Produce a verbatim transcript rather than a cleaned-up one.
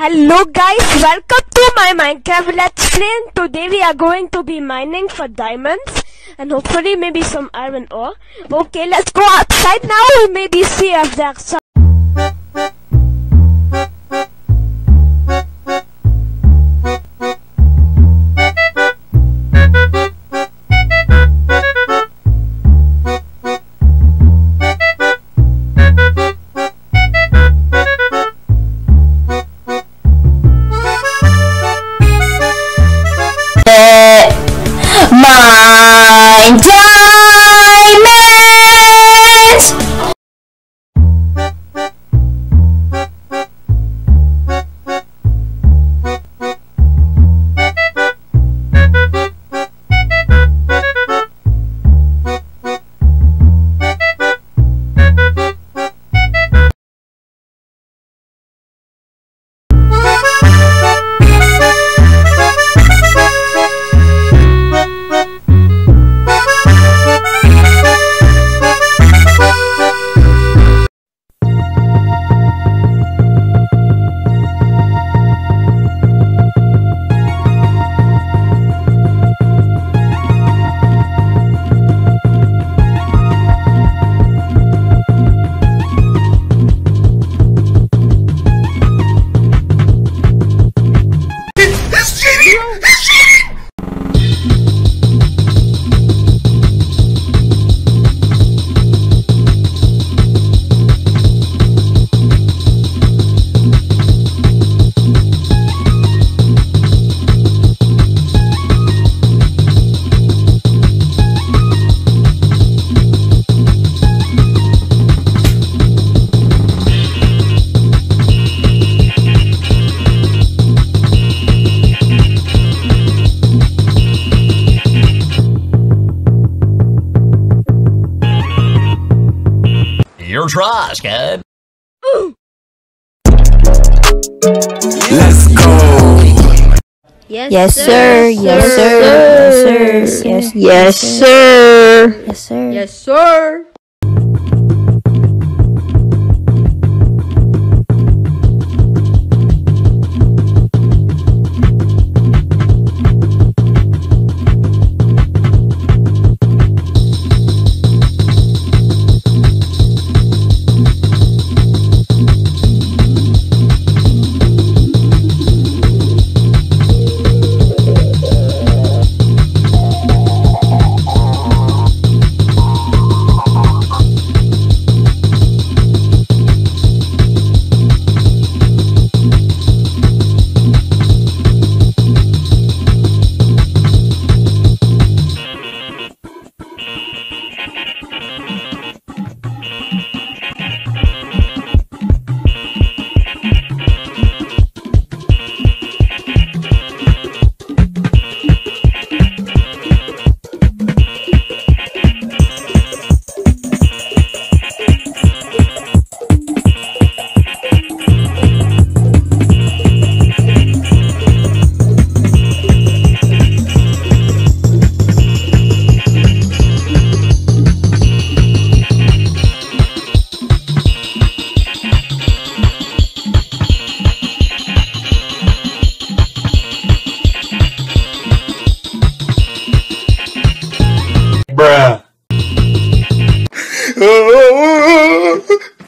Hello guys, welcome to my Minecraft Let's Play, and today we are going to be mining for diamonds and hopefully maybe some iron ore. Okay, let's go outside now and maybe see if there's some. Mine diamonds! Your trash, kid. Let's go. Yes, yes sir. Yes, sir. Yes, sir. Yes, yes, sir. Yes, sir. Yes, sir. Bruh.